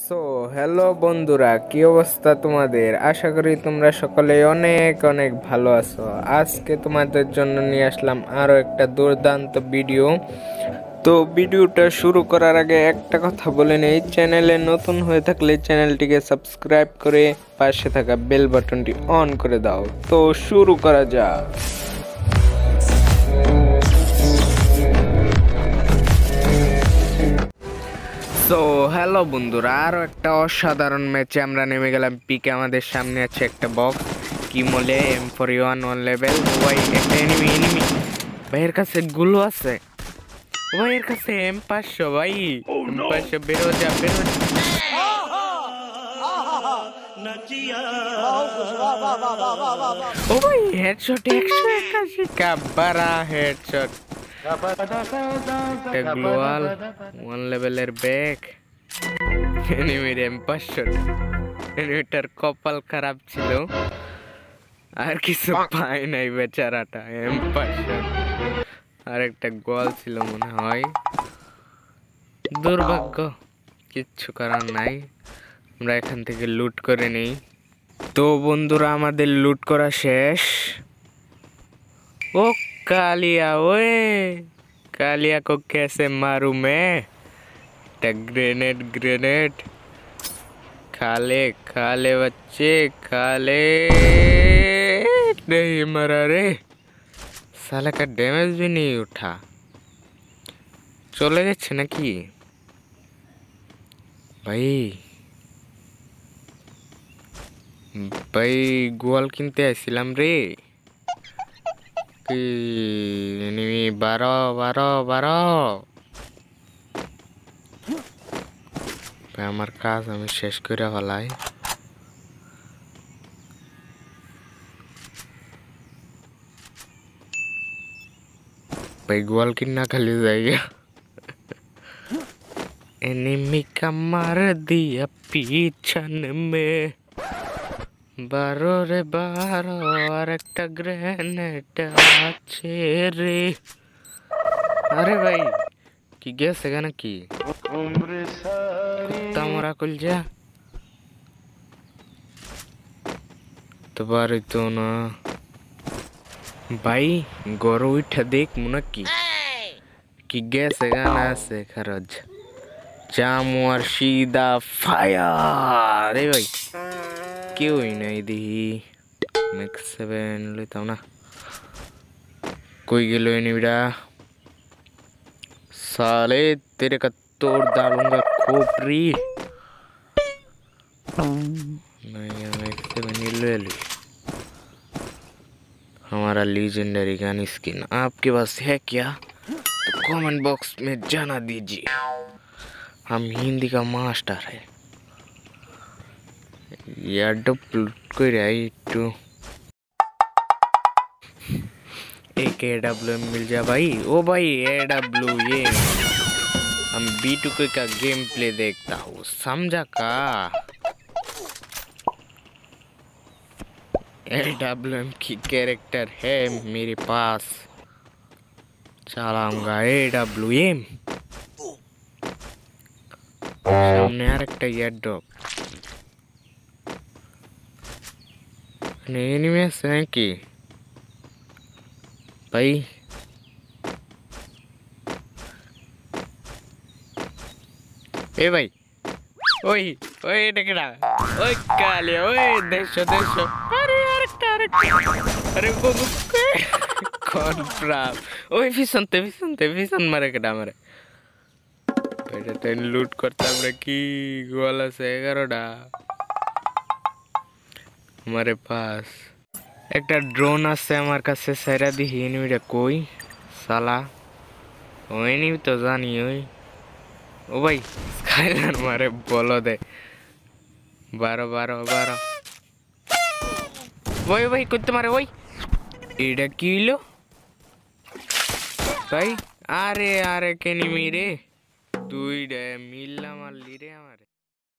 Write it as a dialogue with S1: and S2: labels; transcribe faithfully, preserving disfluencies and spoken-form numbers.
S1: So hello বন্ধুরা, কি অবস্থা তোমাদের? আশা করি তোমরা সকলে অনেক অনেক ভালো আছো। আজকে তোমাদের জন্য নিয়ে আসলাম আরও একটা দুর্দান্ত ভিডিও। তো ভিডিওটা শুরু করার আগে একটা কথা বলে নেই, চ্যানেলে নতুন হয়ে থাকলে চ্যানেলটিকে সাবস্ক্রাইব করে পাশে থাকা বেল বাটনটি অন করে দাও। তো শুরু করা যাক। সো হ্যালো বন্ধুরা, আরও একটা অসাধারণ ম্যাচে আমরা নেমে গেলাম পিকে। আমাদের সামনে আছে একটা বক্স, কি বলে M four one one level. ভাই একটা এনিমি এনিমি ভাইয়ের কাছে গুলো আছে, ভাইয়ের কাছে এম পাঁচশো। ভাই এম পাঁচশো, বেরো যা বেরো। ও ভাই হেডশট একশো একাশি কাবারা হেডশট। একটা গ্লোয়াল ওয়ান লেভেলের ব্যাগ, এনিমির এম পাঁচশো। এনিমিটার কপাল খারাপ ছিল, আর কিছু পায় নাই বেচারাটা। এম পাঁচশো আর একটা গোয়াল ছিল মনে হয়। দুর্ভাগ্য, কিচ্ছু করার নাই। আমরা এখান থেকে লুট করে নেই। তো বন্ধুরা, আমাদের লুট করা শেষ। ও কালিয়া, ওয়ে कालिया को कैसे मारूं मैं? ग्रेनेड ग्रेनेड खा ले खा ले बच्चे, खा ले। नहीं मरा रे, साला का डैमेज भी नहीं उठा। चले गए नाकि भाई? भाई गोल किनते आइছিলাম রে। এনিমি বারো বারো বারো। আমার কাজ আমি শেষ করে ফেলাই। भाई गोल कितना खाली जाएगा। एनिमी का मार दिया पीछन में, बारो रे बारो। और एक ग्रेनेड আছে রে। আরে ভাই কি গেছে কেন কি তামরা কল যা তো বারে তো না ভাই। গরু উঠে দেখ মনে কি কি গেছে গানা আছে খরচ জামু আর সিদা ফায়ার। রে ভাই কেউই নাই দেখি। मैक्स सेवन लेता हूँ ना। कोई गेलो एनिमिडा, साले तेरे का तोड़ डालूंगा खोपड़ी। नहीं मैक्स सेवन ले ली। हमारा लीजेंडरी गन स्किन आपके पास है क्या? तो कमेंट बॉक्स में जाना दीजिए। हम हिंदी का मास्टर है यार। डब्लू कोई रही टू एक ए डब्ल्यू एम मिल जा भाई। ओ भाई ए डब्ल्यू, ये हम बी टू के का गेम प्ले देखता हूँ, समझा का? ए डब्ल्यू एम की कैरेक्टर है मेरे पास, चलाऊंगा ए डब्ल्यू एम। सामने आ रखा है ड्रॉप नहीं में से की भाई। ए भाई ओए ओए डकड़ा ओए कालिया ओए देखो देखो। अरे यार अरे अरे वो कौन प्राप ओए फिसन ते फिसन ते फिसन मारे कड़ा मारे बेटा तेन लूट करता हमरा की गोला से करोड़ा हमारे पास। एक ड्रोन আছে আমার কাছে, সেরা দেখি এনিমিটা কই সালা। ও এনিমি তো জানি ওই। ও ভাই স্কাইলার মারে বলো দে বারো বারো বারো। ওই ভাই করতে মারে ওই। এটা কি হলো ভাই? আরে আরে এনিমি রে, দুইটা মিললাম আর লিরে আমারে।